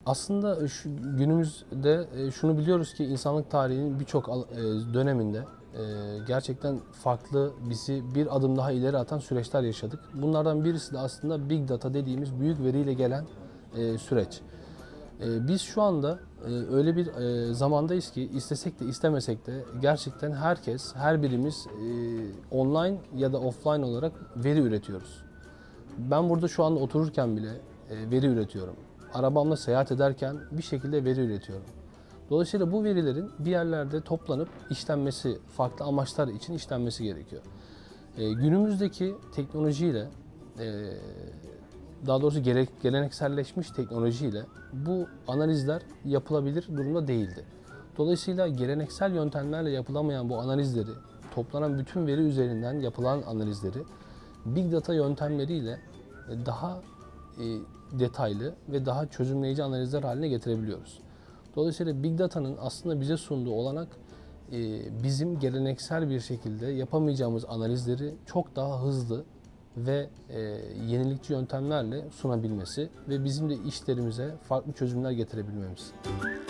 Aslında günümüzde şunu biliyoruz ki insanlık tarihinin birçok döneminde gerçekten farklı, bizi bir adım daha ileri atan süreçler yaşadık. Bunlardan birisi de aslında Big Data dediğimiz büyük veriyle gelen süreç. Biz şu anda öyle bir zamandayız ki istesek de istemesek de gerçekten herkes, her birimiz online ya da offline olarak veri üretiyoruz. Ben burada şu anda otururken bile veri üretiyorum. Arabamla seyahat ederken bir şekilde veri üretiyorum. Dolayısıyla bu verilerin bir yerlerde toplanıp işlenmesi, farklı amaçlar için işlenmesi gerekiyor. Günümüzdeki teknolojiyle, daha doğrusu gelenekselleşmiş teknolojiyle bu analizler yapılabilir durumda değildi. Dolayısıyla geleneksel yöntemlerle yapılamayan bu analizleri, toplanan bütün veri üzerinden yapılan analizleri Big Data yöntemleriyle daha detaylı ve daha çözümleyici analizler haline getirebiliyoruz. Dolayısıyla Big Data'nın aslında bize sunduğu olanak bizim geleneksel bir şekilde yapamayacağımız analizleri çok daha hızlı ve yenilikçi yöntemlerle sunabilmesi ve bizim de işlerimize farklı çözümler getirebilmemiz.